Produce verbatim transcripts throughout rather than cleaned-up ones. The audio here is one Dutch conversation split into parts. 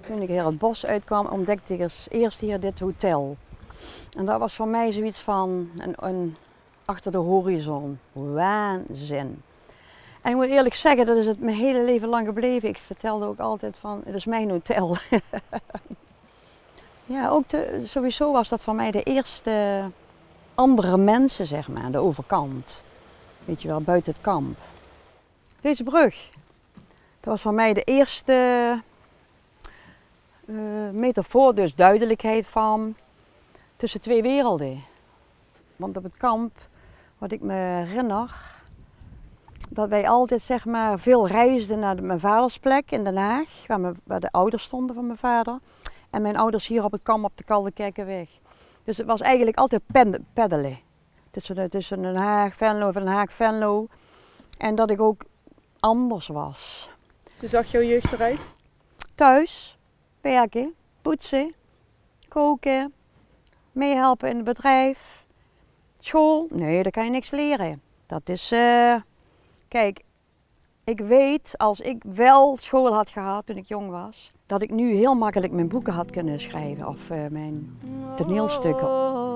Toen ik hier het bos uitkwam, ontdekte ik als eerste hier dit hotel. En dat was voor mij zoiets van een, een achter de horizon. Waanzin. En ik moet eerlijk zeggen, dat is het mijn hele leven lang gebleven. Ik vertelde ook altijd van, het is mijn hotel. Ja, ook de, sowieso was dat voor mij de eerste andere mensen, zeg maar, de overkant. Weet je wel, buiten het kamp. Deze brug, dat was voor mij de eerste uh, metafoor, dus duidelijkheid van tussen twee werelden. Want op het kamp, wat ik me herinner, dat wij altijd zeg maar veel reisden naar de, mijn vaders plek in Den Haag, waar, me, waar de ouders stonden van mijn vader. En mijn ouders hier op het kamp op de Kaldekerkenweg. Dus het was eigenlijk altijd pen, peddelen. Tussen, tussen Den Haag, Venlo, Den Haag, Venlo. En dat ik ook anders was. Hoe zag jouw jeugd eruit? Thuis, werken, poetsen, koken, meehelpen in het bedrijf. School, nee, daar kan je niks leren. Dat is, uh, kijk, ik weet als ik wel school had gehad toen ik jong was, dat ik nu heel makkelijk mijn boeken had kunnen schrijven of uh, mijn toneelstukken.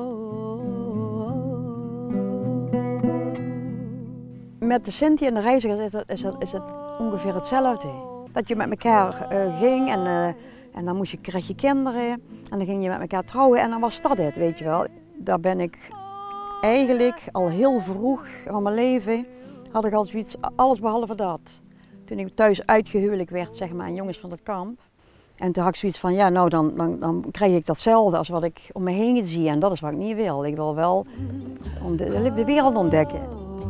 Met de Sinti en de reizigers is het, is het, is het ongeveer hetzelfde. Dat je met elkaar uh, ging en, uh, en dan moest je, kreeg je kinderen en dan ging je met elkaar trouwen en dan was dat het, weet je wel. Daar ben ik eigenlijk al heel vroeg van mijn leven, had ik al zoiets, alles behalve dat. Toen ik thuis uitgehuwelijk werd, zeg maar, aan jongens van het kamp. En toen had ik zoiets van, ja nou dan, dan, dan krijg ik datzelfde als wat ik om me heen zie en dat is wat ik niet wil. Ik wil wel de, de wereld ontdekken.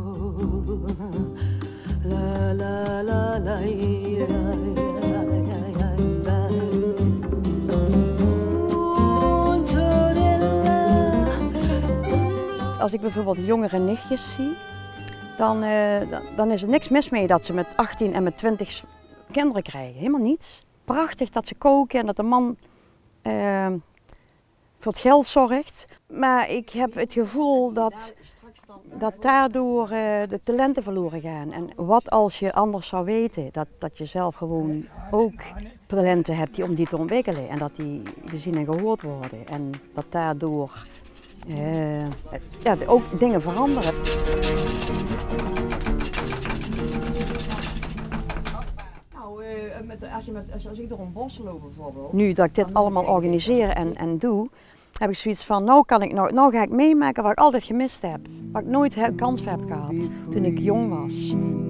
Als ik bijvoorbeeld jongere nichtjes zie, dan, uh, dan, dan is er niks mis mee dat ze met achttien en met twintig kinderen krijgen. Helemaal niets. Prachtig dat ze koken en dat de man uh, voor het geld zorgt. Maar ik heb het gevoel dat, dat daardoor uh, de talenten verloren gaan. En wat als je anders zou weten, dat, dat je zelf gewoon ook talenten hebt die, om die te ontwikkelen. En dat die gezien en gehoord worden. En dat daardoor uh, ja, ook dingen veranderen. Met, als, je met, als, als ik door een bos loop bijvoorbeeld. Nu dat ik dit allemaal organiseer en, en doe, heb ik zoiets van, nou, kan ik, nou, nou ga ik meemaken wat ik altijd gemist heb. Wat ik nooit de kans heb gehad toen ik jong was.